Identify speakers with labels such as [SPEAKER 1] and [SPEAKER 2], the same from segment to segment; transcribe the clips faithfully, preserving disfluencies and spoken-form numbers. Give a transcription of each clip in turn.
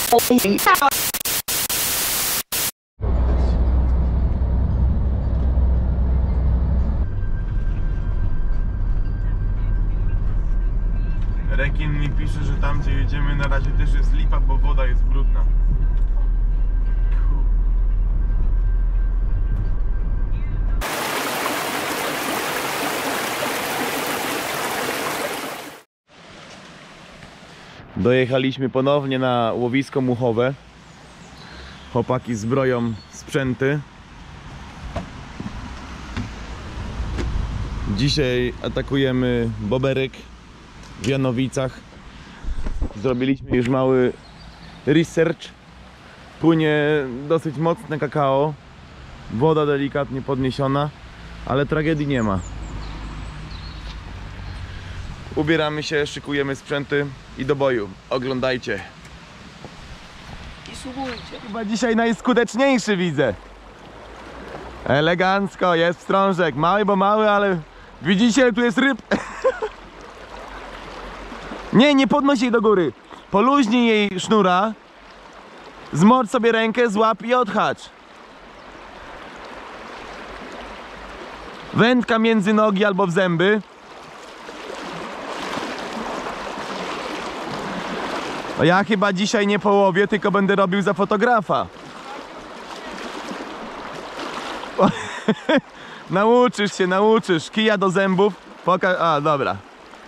[SPEAKER 1] Rekin mi pisze, że tam gdzie jedziemy na razie też jest lipa, bo woda jest brudna. Dojechaliśmy ponownie na łowisko muchowe. Chłopaki zbroją sprzęty. Dzisiaj atakujemy boberek w Janowicach. Zrobiliśmy już mały research. Płynie dosyć mocne kakao. Woda delikatnie podniesiona, ale tragedii nie ma. Ubieramy się, szykujemy sprzęty i do boju. Oglądajcie.
[SPEAKER 2] I subujcie.
[SPEAKER 1] Chyba dzisiaj najskuteczniejszy widzę. Elegancko, jest wstrążek. Mały, bo mały, ale widzicie, tu jest ryb. Nie, nie podnoś jej do góry. Poluźnij jej sznura. Zmocz sobie rękę, złap i odhacz. Wędka między nogi albo w zęby. No ja chyba dzisiaj nie połowię, tylko będę robił za fotografa. Nauczysz się, nauczysz. Kija do zębów. Poka A, dobra.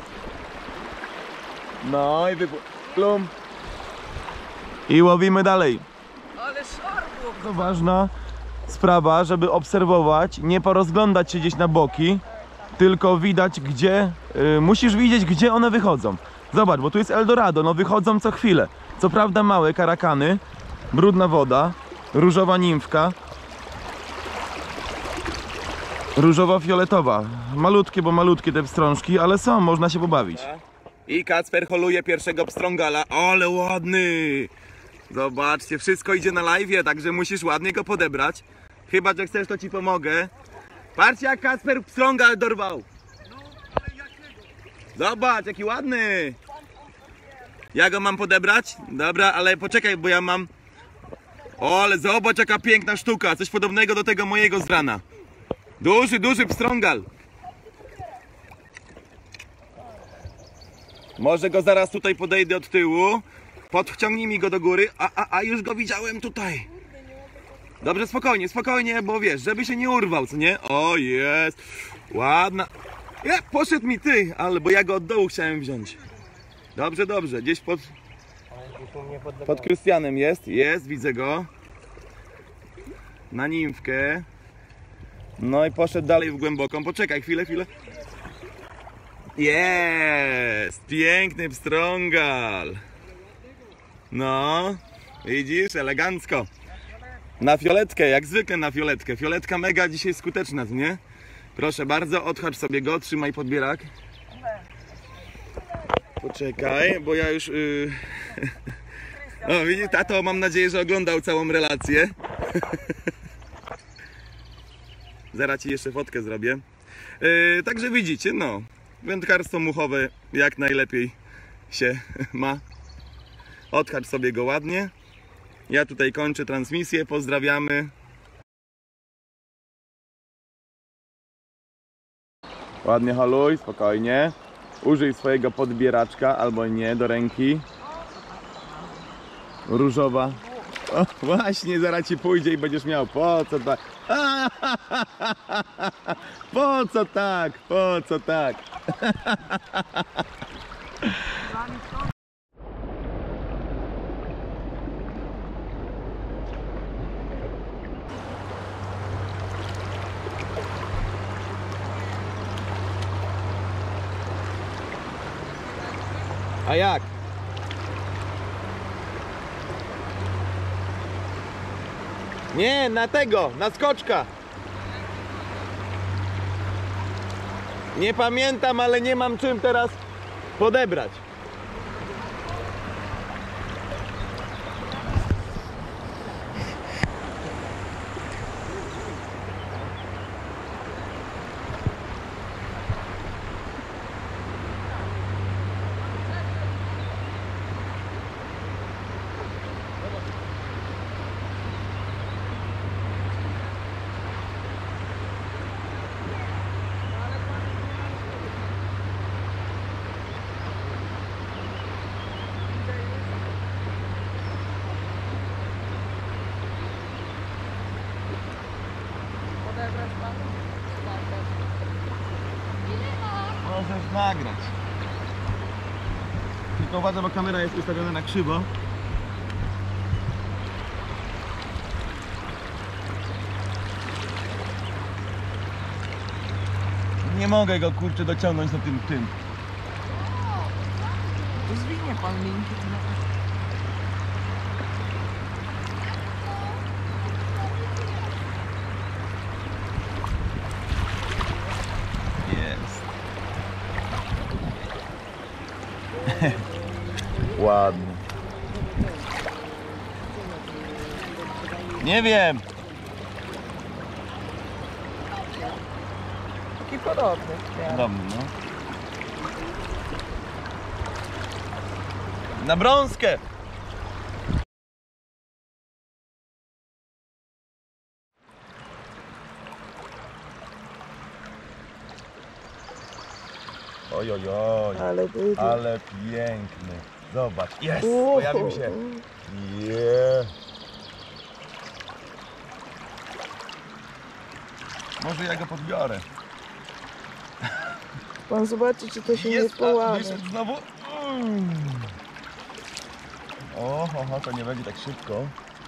[SPEAKER 1] No i wypł... Plum. I łowimy dalej.
[SPEAKER 2] Ale szarpło.
[SPEAKER 1] To ważna sprawa, żeby obserwować, nie porozglądać się gdzieś na boki, tylko widać gdzie, yy, musisz widzieć gdzie one wychodzą. Zobacz, bo tu jest Eldorado, no wychodzą co chwilę. Co prawda małe karakany, brudna woda, różowa nimfka, różowo-fioletowa. Malutkie, bo malutkie te pstrążki, ale są, można się pobawić. I Kacper holuje pierwszego pstrągala, ale ładny! Zobaczcie, wszystko idzie na live'ie, także musisz ładnie go podebrać. Chyba, że chcesz, to ci pomogę. Patrzcie, jak Kacper pstrągal dorwał. Zobacz, jaki ładny. Ja go mam podebrać? Dobra, ale poczekaj, bo ja mam... O, ale zobacz, jaka piękna sztuka. Coś podobnego do tego mojego z rana. Duży, duży pstrągal. Może go zaraz tutaj podejdę od tyłu. Podciągnij mi go do góry. A, a, a już go widziałem tutaj. Dobrze, spokojnie, spokojnie, bo wiesz, żeby się nie urwał, co nie? O, jest. Ładna. Ja, poszedł mi ty, ale bo ja go od dołu chciałem wziąć. Dobrze, dobrze, gdzieś pod... Pod Krystianem jest, jest, widzę go. Na nimfkę. No i poszedł dalej w głęboką. Poczekaj, chwilę, chwilę. Jest! Piękny pstrągal. No, widzisz, elegancko. Na fioletkę, jak zwykle na fioletkę. Fioletka mega dzisiaj skuteczna, nie? Proszę bardzo, odhacz sobie go, trzymaj podbierak. Poczekaj, bo ja już... Yy... O, widzisz, tato, mam nadzieję, że oglądał całą relację. Zaraz ci jeszcze fotkę zrobię. Yy, także widzicie, no, wędkarstwo muchowe jak najlepiej się ma. Odhacz sobie go ładnie. Ja tutaj kończę transmisję, pozdrawiamy. Ładnie haluj, spokojnie. Użyj swojego podbieraczka albo nie do ręki. Różowa. O, właśnie, zaraz ci pójdzie i będziesz miał. Po co tak? Po co tak? Po co tak? A jak? Nie, na tego, na skoczka. Nie pamiętam, ale nie mam czym teraz podebrać. nagrać. Tylko uważaj, bo kamera jest ustawiona na krzywo. Nie mogę go kurczę dociągnąć na tym tym.
[SPEAKER 2] To zwinie pan linki trochę.
[SPEAKER 1] Jest. Ładnie. Nie wiem.
[SPEAKER 2] Taki podobny.
[SPEAKER 1] Dobry, no. Na brązkę. Oj, oj, oj.
[SPEAKER 2] Ale będzie.
[SPEAKER 1] Ale piękny. Zobacz. Jest!
[SPEAKER 2] Uhu.
[SPEAKER 1] Pojawił się. Yeah. Może ja go podbiorę.
[SPEAKER 2] Pan zobaczy, czy to się
[SPEAKER 1] Jest,
[SPEAKER 2] nie połamie.
[SPEAKER 1] wyszedł znowu. Mm. O, ho, ho, to nie będzie tak szybko.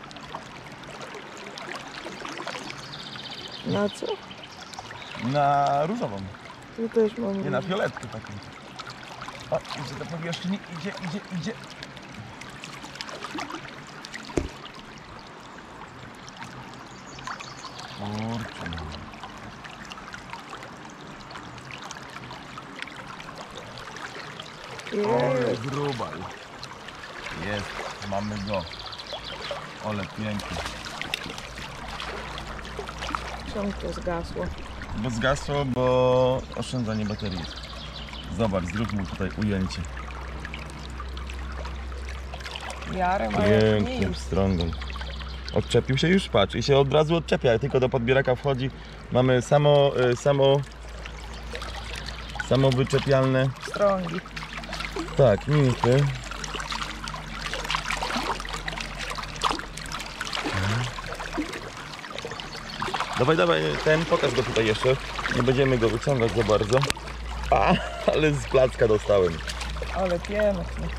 [SPEAKER 2] Na co?
[SPEAKER 1] Na różową.
[SPEAKER 2] Tu też mam.
[SPEAKER 1] Nie, na fioletkę taką. O, idzie do powierzchni, idzie, idzie, idzie. Kurczę. Ale
[SPEAKER 2] Jest.
[SPEAKER 1] grubal. Jest, mamy go. Ale piękny.
[SPEAKER 2] Czemu to zgasło?
[SPEAKER 1] Bo zgasło, bo oszczędzanie baterii. Zobacz, zrób mu tutaj ujęcie.
[SPEAKER 2] Jarem, ale nie
[SPEAKER 1] Pięknym
[SPEAKER 2] już.
[SPEAKER 1] strągą. Odczepił się już, patrz, i się od razu odczepia, jak tylko do podbieraka wchodzi. Mamy samo, y, samo, samo wyczepialne,
[SPEAKER 2] Strągi.
[SPEAKER 1] tak, nimfy. Dawaj, dawaj, ten, pokaż go tutaj jeszcze. Nie będziemy go wyciągać za bardzo. A, ale z placka dostałem.
[SPEAKER 2] Ale piękny.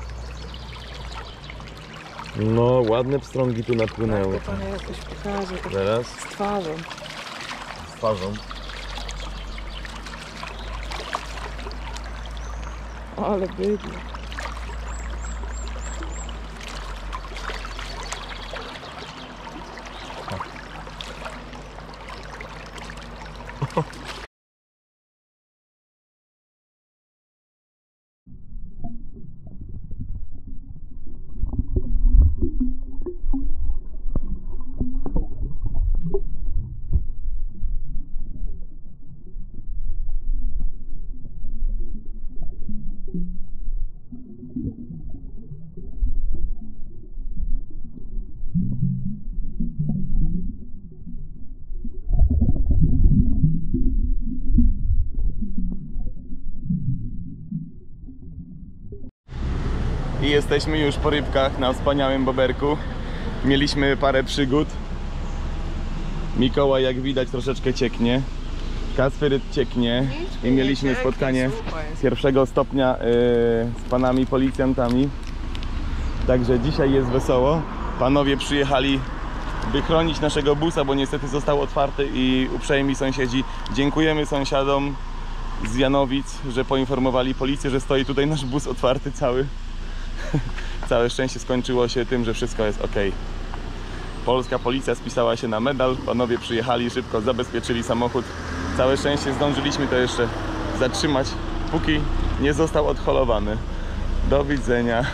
[SPEAKER 1] No, ładne pstrągi tu napłynęły.
[SPEAKER 2] To pan jakoś pokaże. Tak
[SPEAKER 1] Teraz
[SPEAKER 2] z twarzą.
[SPEAKER 1] z twarzą.
[SPEAKER 2] Ale bydło.
[SPEAKER 1] I jesteśmy już po rybkach na wspaniałym boberku. Mieliśmy parę przygód. Mikołaj, jak widać, troszeczkę cieknie. Kacper cieknie. I mieliśmy spotkanie pierwszego stopnia yy, z panami policjantami. Także dzisiaj jest wesoło. Panowie przyjechali, by chronić naszego busa, bo niestety został otwarty i uprzejmi sąsiedzi. Dziękujemy sąsiadom z Janowic, że poinformowali policję, że stoi tutaj nasz bus otwarty cały. Całe szczęście skończyło się tym, że wszystko jest ok. Polska policja spisała się na medal, panowie przyjechali szybko, zabezpieczyli samochód. Całe szczęście zdążyliśmy to jeszcze zatrzymać, póki nie został odholowany. Do widzenia.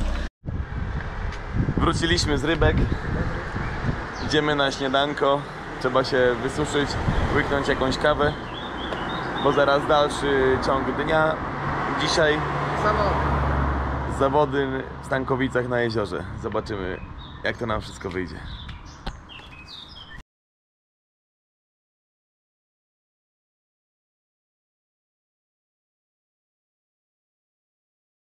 [SPEAKER 1] Wróciliśmy z rybek. Idziemy na śniadanko. Trzeba się wysuszyć, łyknąć jakąś kawę, bo zaraz dalszy ciąg dnia. Dzisiaj zawody w Stankowicach na jeziorze. Zobaczymy, jak to nam wszystko wyjdzie.